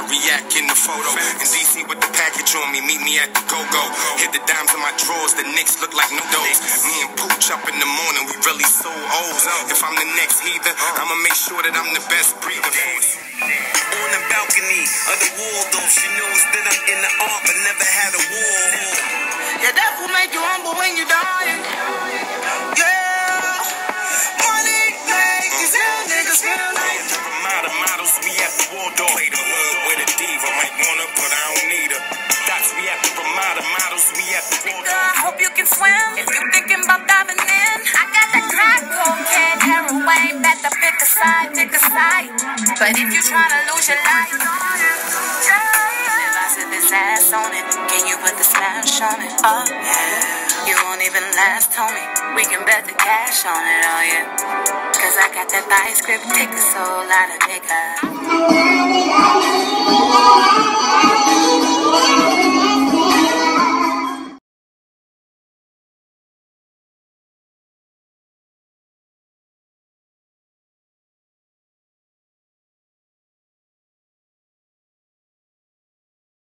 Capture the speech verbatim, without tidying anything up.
I react in the photo. In D C with the package on me, meet me at the go-go. Hit the dimes in my drawers, the Knicks look like noodles. Me and Pooch up in the morning, we really so old. If I'm the next heathen, I'ma make sure that I'm the best breather. On the balcony of the Waldorf, she knows that I'm in the art, but never had a war. Yeah, that will make you humble when you die. Yeah, money make these young niggas feel like. Model models, we at the Waldorf. Play the hood with a diva, might wanna, but I don't need her. Dots, we at the Ramada models, we at the Waldorf. I hope you can swim if you're thinking about diving in. I got that crack cocaine, heroin, better pick a side, pick a side. But if you tryna lose your life, I said this ass on it. Can you put the smash on it? Oh yeah. You won't even last, homie. We can bet the cash on it, oh yeah. Cause I got that vice grip, take a soul out of nigga.